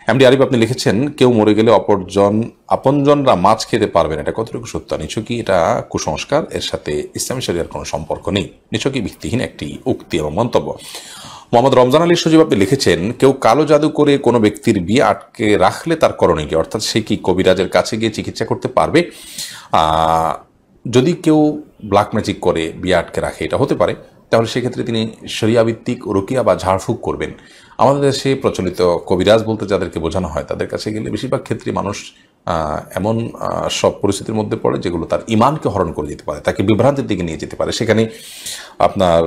MD Arif আপনি লিখেছেন, কেউ মরে গেলে আপনজনরা মাছ খেতে পারবেন, এটা কতটুকু সত্য? নিছকই এটা কুসংস্কার, এর সাথে ইসলামী শরিয়ার কোনো সম্পর্ক নেই, নিছকই ভিত্তিহীন একটি উক্তি এবং মন্তব্য। মোহাম্মদ রমজান আলী সজীব আপনি লিখেছেন, কেউ কালো জাদু করে কোনো ব্যক্তির বিয়ে আটকে রাখলে তার করণীয় কি? অর্থাৎ সে কি কবিরাজের কাছে গিয়ে চিকিৎসা করতে পারবে? যদি কেউ ব্ল্যাক ম্যাজিক করে বিয়ে আটকে রাখে, এটা হতে পারে, তাহলে সেক্ষেত্রে তিনি শরিয়াভিত্তিক রুকিয়া বা ঝাড়ফুঁক করবেন। আমাদের দেশে প্রচলিত কবিরাজ বলতে যাদেরকে বোঝানো হয়, তাদের কাছে গেলে বেশিরভাগ ক্ষেত্রে মানুষ এমন সব পরিস্থিতির মধ্যে পড়ে যেগুলো তার ইমানকে হরণ করে যেতে পারে, তাকে বিভ্রান্তির দিকে নিয়ে যেতে পারে। সেখানে আপনার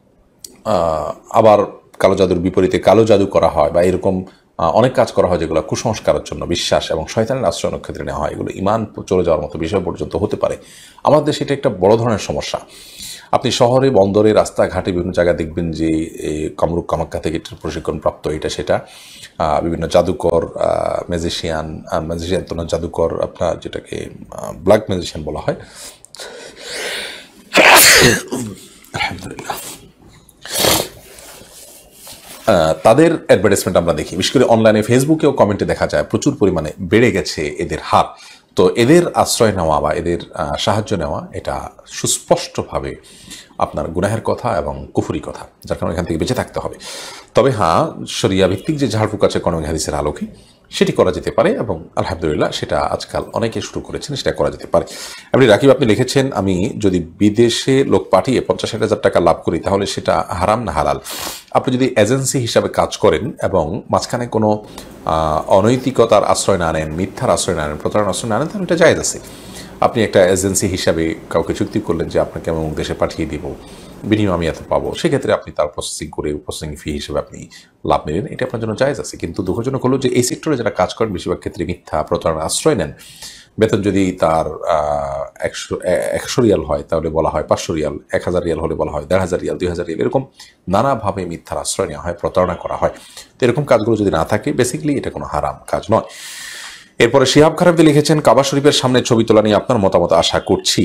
আবার কালো জাদুর বিপরীতে কালো জাদু করা হয় বা এরকম অনেক কাজ করা হয় যেগুলো কুসংস্কারের জন্য, বিশ্বাস এবং শয়তানের আশ্রয়ের ক্ষেত্রে নেওয়া হয়। এগুলো ইমান চলে যাওয়ার মতো বিষয় পর্যন্ত হতে পারে। আমাদের দেশে এটা একটা বড় ধরনের সমস্যা। আপনি শহরে, বন্দরে, রাস্তাঘাটে বিভিন্ন জায়গায় দেখবেন যে কামরূপ কামাখ্যা থেকে প্রশিক্ষণপ্রাপ্ত এটা সেটা বিভিন্ন জাদুকর, ম্যাজিশিয়ান তো না, জাদুকর আপনার যেটাকে ব্ল্যাক ম্যাজিশিয়ান বলা হয়, আলহামদুলিল্লাহ, তাদের অ্যাডভার্টাইজমেন্ট আমরা দেখি, বিশেষ করে অনলাইনে, ফেসবুকেও কমেন্টে দেখা যায় প্রচুর পরিমাণে বেড়ে গেছে এদের হার। তো এদের আশ্রয় নেওয়া বা এদের সাহায্য নেওয়া এটা সুস্পষ্টভাবে আপনার গুনাহের কথা এবং কুফরি কথা, যার কারণে এখান থেকে বেঁচে থাকতে হবে। তবে হ্যাঁ, শরিয়া ভিত্তিক যে ঝাড়ফুঁক আছে কোরআন হাদিসের আলোকে, সেটি করা যেতে পারে এবং আলহামদুলিল্লাহ সেটা আজকাল অনেকে শুরু করেছেন, সেটা করা যেতে পারে। আপনি রাকিব আপনি লিখেছেন, আমি যদি বিদেশে লোক পাঠিয়ে 50,000 টাকা লাভ করি তাহলে সেটা হারাম না হালাল? আপনি যদি এজেন্সি হিসাবে কাজ করেন এবং মাঝখানে কোনো অনৈতিকতার আশ্রয় না নেন, মিথ্যার আশ্রয় না নেন, প্রতারণার আশ্রয় না নেন, তাহলে এটা জায়েজ আছে। আপনি একটা এজেন্সি হিসাবে কাউকে চুক্তি করলেন যে আপনাকে আমি অমুক দেশে পাঠিয়ে দিব, বিনিময়ে আমি এত পাবো, সেক্ষেত্রে আপনি তার প্রসেসিং করে প্রসেসিং ফি হিসেবে আপনি লাভ নেবেন, এটা আপনার জন্য জায়েজ আছে। কিন্তু দুঃখজনক হলো যে এই সেক্টরে যারা কাজ করেন বেশিরভাগ ক্ষেত্রে মিথ্যা প্রতারণার আশ্রয় নেন। বেতন যদি তার 100 রিয়াল হয় তাহলে বলা হয় 500 রিয়াল, 1000 রিয়াল হলে বলা হয় 1500 রিয়াল, 2000 রিয়াল, এরকম নানাভাবে মিথ্যার আশ্রয় নেওয়া হয়, প্রতারণা করা হয়। তো এরকম কাজগুলো যদি না থাকে, বেসিক্যালি এটা কোনো হারাম কাজ নয়। এরপরে শিহাব খারাপদি লিখেছেন, কাবা শরীফের সামনে ছবি তোলা নিয়ে আপনার মতামত আশা করছি।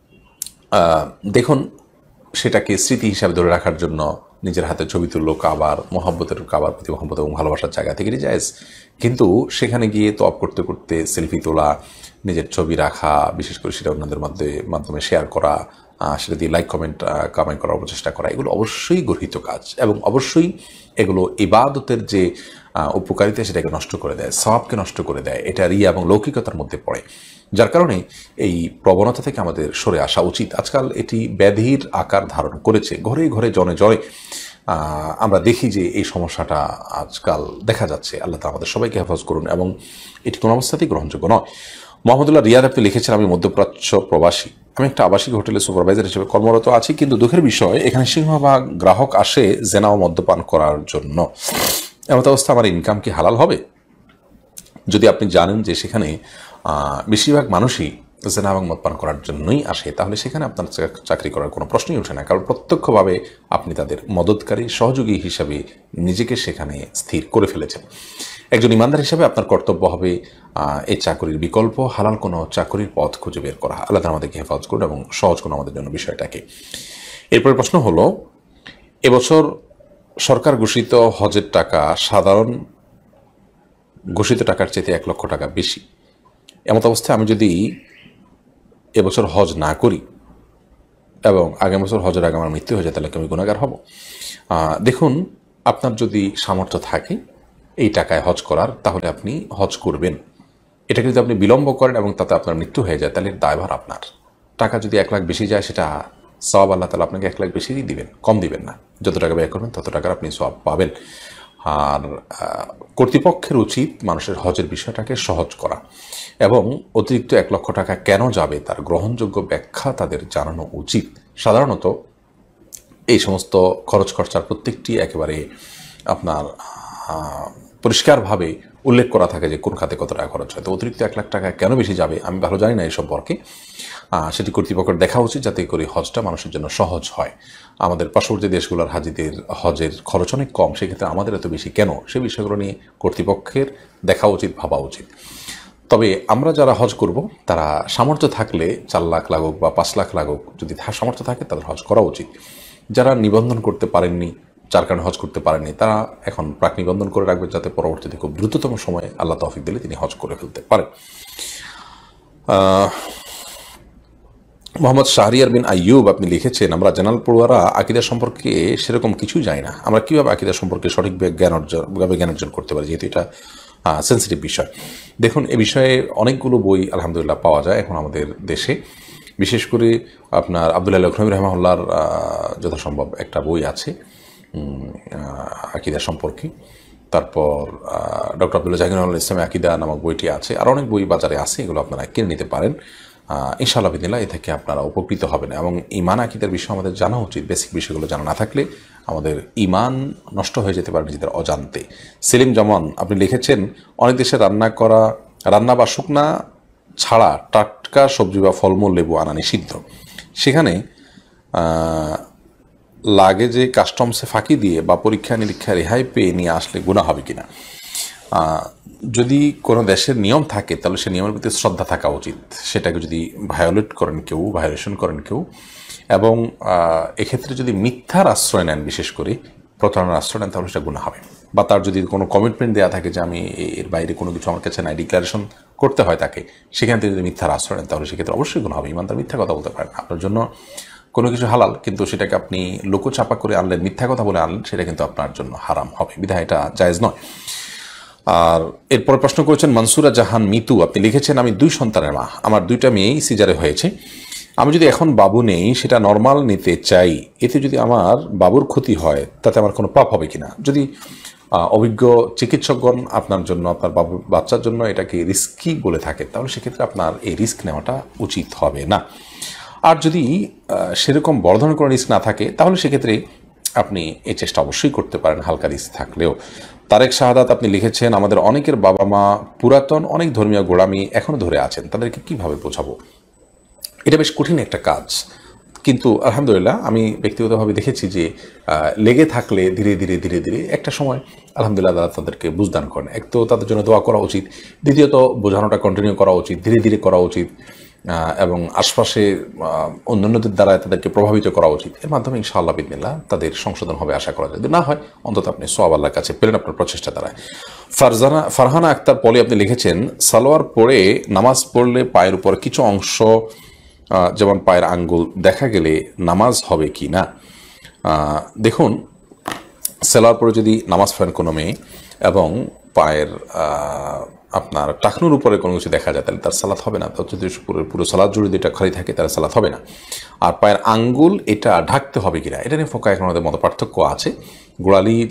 দেখুন, সেটাকে স্মৃতি হিসাবে ধরে রাখার জন্য নিজের হাতে ছবি তুললো, কাবার প্রতি মহব্বত এবং ভালোবাসার জায়গা থেকে জায়েজ। কিন্তু সেখানে গিয়ে তওয়াফ করতে করতে সেলফি তোলা, নিজের ছবি রাখা, বিশেষ করে সেটা অন্যদের মাধ্যমে শেয়ার করা, সেটা দিয়ে লাইক কমেন্ট কামাই করার প্রচেষ্টা করা, এগুলো অবশ্যই গর্হিত কাজ এবং অবশ্যই এগুলো ইবাদতের যে উপকারিতা সেটাকে নষ্ট করে দেয়, সওয়াবকে নষ্ট করে দেয়। এটা রিয়া এবং লৌকিকতার মধ্যে পড়ে, যার কারণে এই প্রবণতা থেকে আমাদের সরে আসা উচিত। আজকাল এটি ব্যাধির আকার ধারণ করেছে, ঘরে ঘরে জনে জনে আমরা দেখি যে এই সমস্যাটা আজকাল দেখা যাচ্ছে। আল্লাহ তাআলা আমাদের সবাইকে হেফাজত করুন এবং এটি কোনো অবস্থাতেই গ্রহণযোগ্য নয়। মোহাম্মদুল্লাহ রিয়াদ আপনি লিখেছেন, আমি মধ্যপ্রাচ্য প্রবাসী, আমি একটা আবাসিক হোটেলে সুপারভাইজার হিসেবে কর্মরত আছি, কিন্তু দুঃখের বিষয় এখানে সিংহভাগ গ্রাহক আসে জেনা ও মদ্যপান করার জন্য। এমন অবস্থা আমার ইনকাম কি হালাল হবে? যদি আপনি জানেন যে সেখানে বেশিরভাগ মানুষই জেনা এবং মদপান করার জন্যই আসে, তাহলে সেখানে আপনার চাকরি করার কোনো প্রশ্নই ওঠে না, কারণ প্রত্যক্ষভাবে আপনি তাদের মদতকারী, সহযোগী হিসাবে নিজেকে সেখানে স্থির করে ফেলেছেন। একজন ইমানদার হিসাবে আপনার কর্তব্য হবে এই চাকরির বিকল্প হালাল কোনো চাকরির পথ খুঁজে বের করা। আল্লাহ আমাদেরকে হেফাজত করুন এবং সহজ করুন আমাদের জন্য বিষয়টাকে। এরপরে প্রশ্ন হলো, এবছর সরকার ঘোষিত হজের টাকা সাধারণ ঘোষিত টাকার চাইতে 1 লক্ষ টাকা বেশি। এমত অবস্থায় আমি যদি এবছর হজ না করি এবং আগামী বছর হজের আগে আমার মৃত্যু হয়ে যায়, তাহলে কি আমি গুনাহগার হব? দেখুন, আপনার যদি সামর্থ্য থাকে এই টাকায় হজ করার, তাহলে আপনি হজ করবেন। এটাকে যদি আপনি বিলম্ব করেন এবং তাতে আপনার মৃত্যু হয়ে যায়, তাহলে দায়ভার আপনার। টাকা যদি 1 লাখ বেশি যায়, সেটা সওয়াব আল্লাহ তাআলা আপনাকে 1 লাখ বেশি দিবেন, কম দিবেন না। যত টাকা ব্যয় করবেন তত টাকার আপনি সওয়াব পাবেন। আর কর্তৃপক্ষের উচিত মানুষের হজের বিষয়টাকে সহজ করা এবং অতিরিক্ত 1 লক্ষ টাকা কেন যাবে তার গ্রহণযোগ্য ব্যাখ্যা তাদের জানানো উচিত। সাধারণত এই সমস্ত খরচ খরচার প্রত্যেকটি একেবারে আপনার পরিষ্কারভাবে উল্লেখ করা থাকে যে কোন খাতে কত টাকা খরচ হয়। তো অতিরিক্ত 1 লাখ টাকা কেন বেশি যাবে আমি ভালো জানি না এই সম্পর্কে। সেটি কর্তৃপক্ষের দেখা উচিত, যাতে করে হজটা মানুষের জন্য সহজ হয়। আমাদের পার্শ্ববর্তী দেশগুলোর হাজিদের হজের খরচ অনেক কম, সেক্ষেত্রে আমাদের এত বেশি কেন, সে বিষয়গুলো নিয়ে কর্তৃপক্ষের দেখা উচিত, ভাবা উচিত। তবে আমরা যারা হজ করব, তারা সামর্থ্য থাকলে 4 লাখ লাগুক বা 5 লাখ লাগুক, যদি সামর্থ্য থাকে তাদের হজ করা উচিত। যারা নিবন্ধন করতে পারেননি যার কারণে হজ করতে পারেনি, তারা এখন প্রাক নিবন্ধন করে রাখবেন যাতে পরবর্তীতে খুব দ্রুততম সময়ে আল্লাহ তৌফিক দিলে তিনি হজ করে ফেলতে পারেন। মোহাম্মদ শাহরিয়ার বিন আইয়ুব আপনি লিখেছেন, আমরা জেনারেল পড়ুয়ারা আকিদা সম্পর্কে সেরকম কিছুই জানি না, আমরা কীভাবে আকিদা সম্পর্কে সঠিকভাবে জ্ঞান অর্জন করতে পারি, যেহেতু এটা সেন্সিটিভ বিষয়। দেখুন, এ বিষয়ে অনেকগুলো বই আলহামদুলিল্লাহ পাওয়া যায় এখন আমাদের দেশে। বিশেষ করে আপনার আব্দুল্লাহ লখনবী রহমাহুল্লাহর যথাসম্ভব একটা বই আছে আকিদা সম্পর্কে। তারপর ডক্টর আব্দুল্লাহ জাহাঙ্গীর ইসলামী আকিদা নামক বইটি আছে। আর অনেক বই বাজারে আছে, এগুলো আপনারা কিনে নিতে পারেন। ইনশাআল্লাহ বিদিল্লাহ এ থেকে আপনারা উপকৃত হবেন। এবং ইমান আকিদার বিষয় আমাদের জানা উচিত। বেসিক বিষয়গুলো জানা না থাকলে আমাদের ইমান নষ্ট হয়ে যেতে পারে নিজেদের অজান্তে। সেলিম জামান আপনি লিখেছেন, অনেক দেশে রান্না বা শুকনা ছাড়া টাটকা সবজি বা ফলমূল লেবু আনা নিষিদ্ধ, সেখানে লাগে যে কাস্টমসে ফাঁকি দিয়ে বা পরীক্ষা নিরীক্ষা রেহাই পেয়ে নিয়ে আসলে গুনাহ হবে কিনা। যদি কোনো দেশের নিয়ম থাকে তাহলে সে নিয়মের প্রতি শ্রদ্ধা থাকা উচিত। সেটাকে যদি ভায়োলেশন করেন কেউ, এবং এক্ষেত্রে যদি মিথ্যার আশ্রয় নেন, বিশেষ করে প্রতারণার আশ্রয় নেন, তাহলে সেটা গুনাহ হবে। বা তার যদি কোনো কমিটমেন্ট দেওয়া থাকে যে আমি এর বাইরে কোনো কিছু আমার কাছে নাই, ডিক্লারেশন করতে হয় তাকে, সেখান থেকে যদি মিথ্যার আশ্রয় নেন তাহলে সেক্ষেত্রে অবশ্যই গুনাহ হবে। ইমানদার মিথ্যা কথা বলতে পারেন। আপনার জন্য কোনো কিছু হালাল, কিন্তু সেটাকে আপনি লোকচাপা করে আনলেন, মিথ্যা কথা বলে আনলেন, সেটা কিন্তু আপনার জন্য হারাম হবে। বিধায় এটা জায়েজ নয়। আর এরপর প্রশ্ন করেছেন মনসুরা জাহান মিতু আপনি লিখেছেন, আমি 2 সন্তানের মা, আমার 2টা মেয়েই সিজারে হয়েছে। আমি যদি এখন বাবু নেই, সেটা নর্মাল নিতে চাই, এতে যদি আমার বাবুর ক্ষতি হয় তাতে আমার কোনো পাপ হবে কিনা? যদি অভিজ্ঞ চিকিৎসকগণ আপনার জন্য, আপনার বাচ্চার জন্য এটাকে রিস্কি বলে থাকে, তাহলে সেক্ষেত্রে আপনার এই রিস্ক নেওয়াটা উচিত হবে না। আর যদি সেরকম বড় ধরনের কোনো রিস্ক না থাকে, তাহলে সেক্ষেত্রে আপনি এই চেষ্টা অবশ্যই করতে পারেন হালকা রিস্ক থাকলেও। তারেক শাহাদাত আপনি লিখেছেন, আমাদের অনেকের বাবা মা পুরাতন অনেক ধর্মীয় গোড়ামি এখনও ধরে আছেন, তাদেরকে কিভাবে বোঝাবো? এটা বেশ কঠিন একটা কাজ, কিন্তু আলহামদুলিল্লাহ আমি ব্যক্তিগতভাবে দেখেছি যে লেগে থাকলে ধীরে ধীরে একটা সময় আলহামদুলিল্লাহ তারা তাদেরকে বুঝদান করেন। এক তো তাদের জন্য দোয়া করা উচিত, দ্বিতীয়ত বোঝানোটা কন্টিনিউ করা উচিত, ধীরে করা উচিত, এবং আশপাশে অন্যান্যদের দ্বারা তাদেরকে প্রভাবিত করা উচিত। এর মাধ্যমে ইনশাআল্লাহ বিদিনিল্লাহ তাদের সংশোধন হবে আশা করা যায়। যদি না হয় অন্তত আপনি সওয়াব আল্লাহর কাছে পেলেন আপনার প্রচেষ্টা দ্বারা। ফারহানা আক্তার পলি আপনি লিখেছেন, সালোয়ার পরে নামাজ পড়লে পায়ের উপর কিছু অংশ যেমন পায়ের আঙ্গুল দেখা গেলে নামাজ হবে কি না? দেখুন, সালোয়ার পরে যদি নামাজ পড়েন কোনো মেয়ে এবং পায়ের আপনার টাকনুর উপরে কোনো কিছু দেখা যায়, তাহলে তার সালাত হবে না। যদি পুরো সালাত জুড়ে এটা খালি থাকে তাহলে সালাত হবে না। আর পায়ের আঙ্গুল এটা ঢাকতে হবে কিনা, এটা নিয়ে ফোকা এখন আমাদের মতো পার্থক্য আছে। গোড়ালির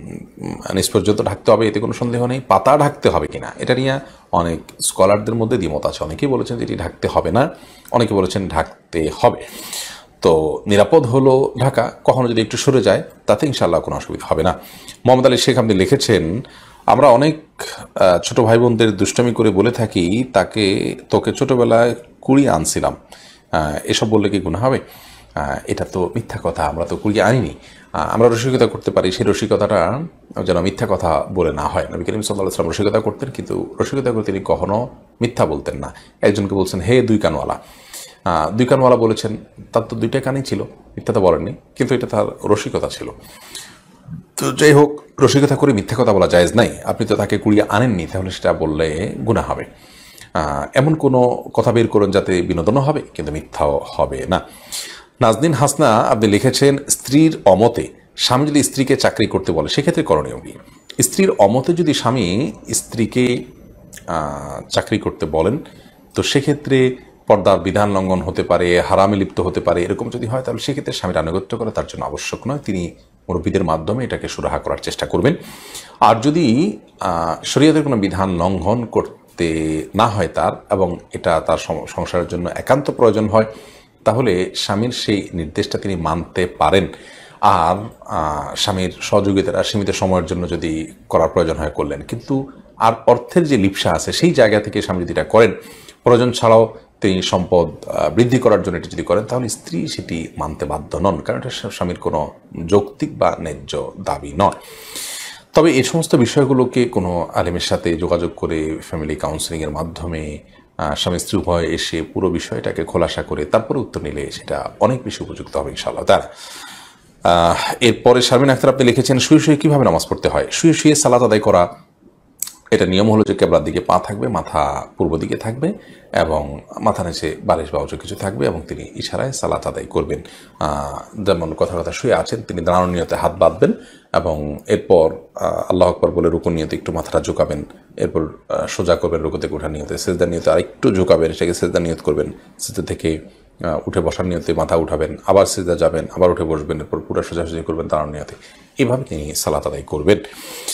নিচ পর্যন্ত ঢাকতে হবে, এতে কোনো সন্দেহ নেই। পাতা ঢাকতে হবে কিনা, এটা নিয়ে অনেক স্কলারদের মধ্যে দ্বিমত আছে। অনেকেই বলেছেন যে এটি ঢাকতে হবে না, অনেকে বলেছেন ঢাকতে হবে। তো নিরাপদ হলো ঢাকা, কখনো যদি একটু সরে যায় তাতে ইনশাআল্লাহ কোনো অসুবিধা হবে না। মোহাম্মদ আলী শেখ আপনি লিখেছেন, আমরা অনেক ছোট ভাই বোনদের দুষ্টামি করে বলে থাকি তোকে ছোটবেলায় কুড়িয়ে আনছিলাম, এসব বললে কি গুনাহ হবে? এটা তো মিথ্যা কথা, আমরা তো কুড়িয়ে আনিনি। আমরা রসিকতা করতে পারি, সেই রসিকতাটা যেন মিথ্যা কথা বলে না হয়। নবী করিম সাল্লাল্লাহু আলাইহি ওয়াসাল্লাম রসিকতা করতেন, কিন্তু রসিকতা করে তিনি কখনো মিথ্যা বলতেন না। একজনকে বলছেন, হে 2 কানওয়ালা। 2 কানওয়ালা বলেছেন, তার তো 2টা কানই ছিল, মিথ্যা তো বলেননি, কিন্তু এটা তার রসিকতা ছিল। তো যাই হোক, রসিকতা করে মিথ্যা কথা বলা জায়েজ নাই। আপনি তো তাকে কুড়িয়ে আনেননি, তাহলে সেটা বললে গুনাহ হবে। এমন কোনো কথা বের করুন যাতে বিনোদনও হবে কিন্তু মিথ্যাও হবে না। নাজনীন হাসনা আপনি লিখেছেন, স্ত্রীর অমতে স্বামী যদি স্ত্রীকে চাকরি করতে বলে সেক্ষেত্রে করণীয় কি? স্ত্রীর অমতে যদি স্বামী স্ত্রীকে চাকরি করতে বলেন, তো সেক্ষেত্রে পর্দার বিধান লঙ্ঘন হতে পারে, হারামে লিপ্ত হতে পারে। এরকম যদি হয় তাহলে সেক্ষেত্রে স্বামীর আনুগত্য করা তার জন্য আবশ্যক নয়। তিনি মুরব্বীদের মাধ্যমে এটাকে সুরাহা করার চেষ্টা করবেন। আর যদি শরীয়তের কোনো বিধান লঙ্ঘন করতে না হয় তার, এবং এটা তার সংসারের জন্য একান্ত প্রয়োজন হয়, তাহলে স্বামীর সেই নির্দেশটা তিনি মানতে পারেন। আর স্বামীর সহযোগিতাটা সীমিত সময়ের জন্য যদি করার প্রয়োজন হয় করলেন, কিন্তু আর অর্থের যে লিপ্সা আছে সেই জায়গা থেকে স্বামী যদি এটা করেন, প্রয়োজন ছাড়াও তিনি সম্পদ বৃদ্ধি করার জন্য এটি যদি করেন, তাহলে স্ত্রী সেটি মানতে বাধ্য নন, কারণ এটা স্বামীর কোনো যৌক্তিক বা ন্যায্য দাবি নয়। তবে এই সমস্ত বিষয়গুলোকে কোনো আলেমের সাথে যোগাযোগ করে ফ্যামিলি কাউন্সেলিংয়ের মাধ্যমে স্বামী স্ত্রী উভয় এসে পুরো বিষয়টাকে খোলাসা করে তারপরে উত্তর নিলে সেটা অনেক বেশি উপযুক্ত হবে ইনশাআল্লাহ তাআলা। এরপরে শারমিন আক্তার আপনি লিখেছেন শুয়ে শুয়ে কীভাবে নামাজ পড়তে হয়। শুয়ে শুয়ে সালাত আদায় করা, এটা নিয়ম হলো যে কেবলার দিকে পা থাকবে, মাথা পূর্ব দিকে থাকবে এবং মাথা নিচে বালিশ বা উঁচু কিছু থাকবে এবং তিনি ইশারায় সালাত আদায় করবেন। যেমন কথা কথা শুয়ে আছেন, তিনি দাঁড়ানোর নিয়তে হাত বাঁধবেন এবং এরপর আল্লাহ আকবর বলে রুকুর নিয়তে একটু মাথাটা ঝুঁকাবেন, এরপর সোজা করবেন রুকু থেকে ওঠার নিয়তে, সেজদার নিয়তে আরেকটু ঝুঁকাবেন, সেটাকে সেজদার নিয়ত করবেন, সেজদা থেকে উঠে বসার নিয়তে মাথা উঠাবেন, আবার সেজদা যাবেন, আবার উঠে বসবেন, এরপর পুরো সোজাসুজি করবেন দাঁড়ানোর নিয়তে। এভাবে তিনি সালাত আদায় করবেন।